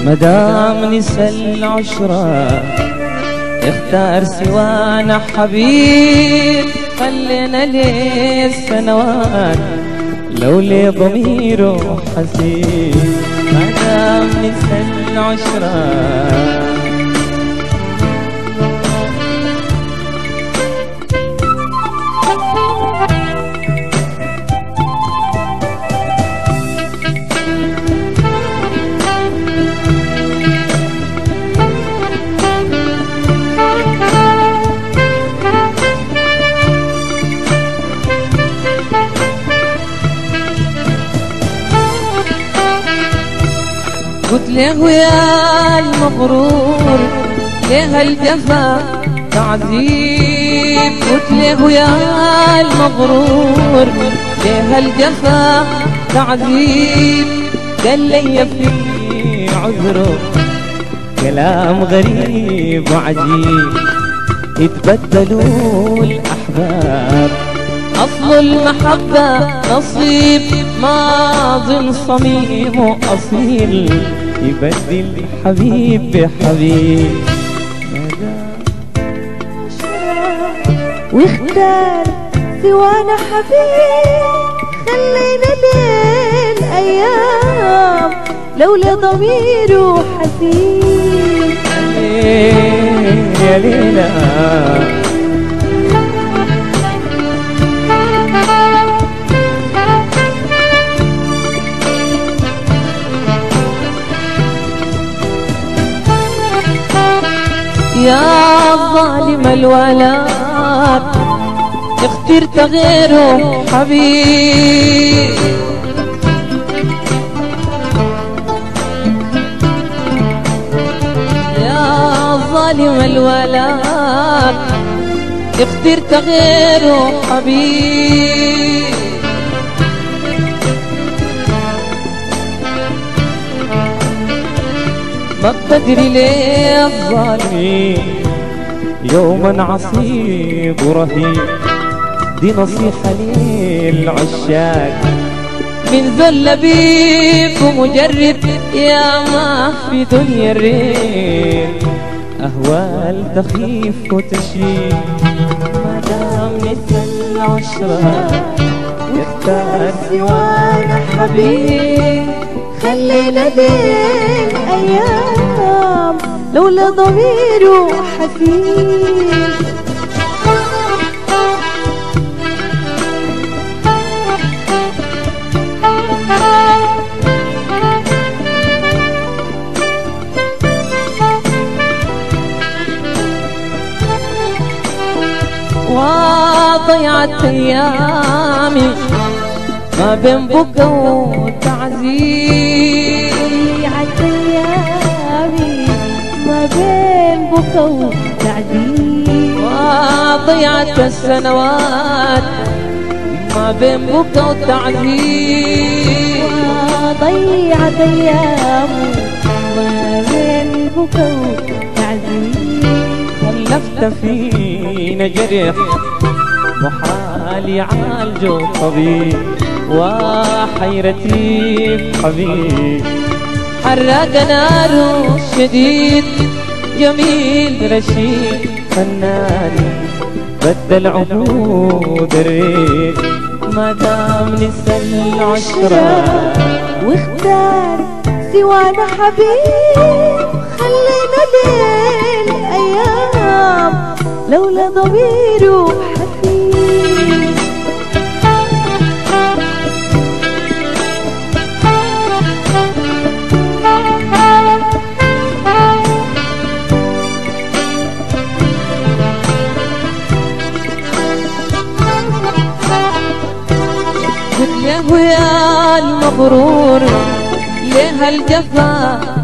مدام نسى العشرة اختار سوانا حبيب، خلينا ليه السنوات لو لي ضميره حسيب. مدام نسى العشرة قلت له يا المغرور ليه الجفا تعذيب، قلت له يا المغرور ليه الجفا تعذيب. قال لي في عذره كلام غريب وعجيب، اتبدلوا الأحباب أصل المحبة نصيب، ماضٍ صميم وأصيل يبدل حبيب بحبيب. واختار سوانا حبيب، خلينا للأيام لولا ضميره حسيب. يا ليلى يا ظالم الولاد اخترت غيره حبيب. يا ظالم الولاد اخترت غيره حبيب. ما بتدري ليه الظالمين يوما عصيب ورهيب، دي نصيحة للعشاق من ذل لبيب ومجرب يا ما في دنيا الريب. أهوال تخيف وتشيب، ما دام نسى العشرة يختار سوانا حبيب. خلينا للأيام لولا ضميره حسيب. وضيعت أيامي ما بين بكا وتعذيب. ضيعت أيامي ما بين بكا وتعذيب. وضيعت السنوات ما بين بكا وتعذيب. وضيعت أيامي ما بين بكا وتعذيب. خلفت فينا جرح محال يعالجه طبيب، وحيرتي بحبيب حرق ناره شديد. جميل رشيد فنان بدل عهود الريد. ما دام نسى العشرة واختار سوانا حبيب، خلينا للأيام لولا ضميره حسيب. قلت له يا المغرور ليه الجفا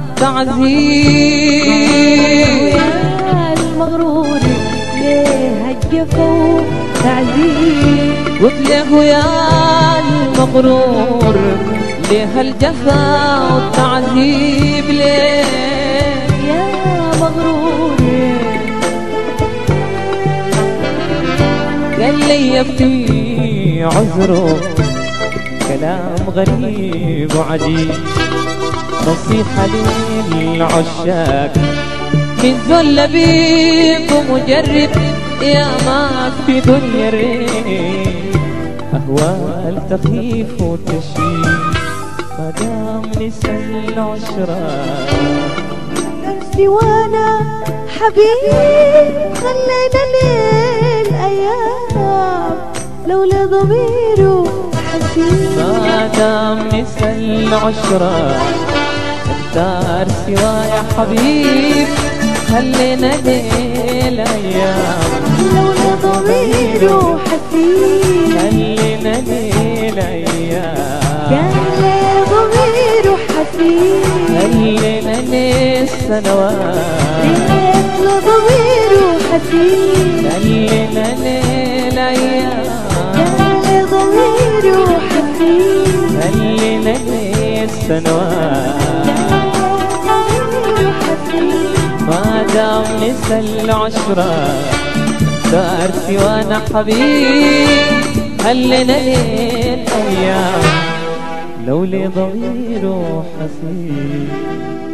تعذيب. يا المغرور ليه الجفا تعذيب. قلت له يا المغرور ليه الجفا والتعذيب. ليه يا مغرور قال لي في عذره كلام غريب وعجيب، نصيحة للعشاق من ذل لبيب ومجرب يا ما في دنيا الريح أهوال تخيف وتشيب ما دام نسى العشرة سوانا حبيب خلينا ليل أيام لولا ضميره حسين ما دام نسى العشرة اختار سوا يا حبيب خلينا ليل أيام لولا ضميره حسين خلينا ليل أيام كان ضميره حسين خلينا ليل سنوات ليت ضميره حسين خلينا ليل أيام كان ضميره حسين خلينا ليل سنوات ضميره حسين ما دام نسى العشرة صار سوانا حبيب خلينا ليل أيام لو لي ضميره حسين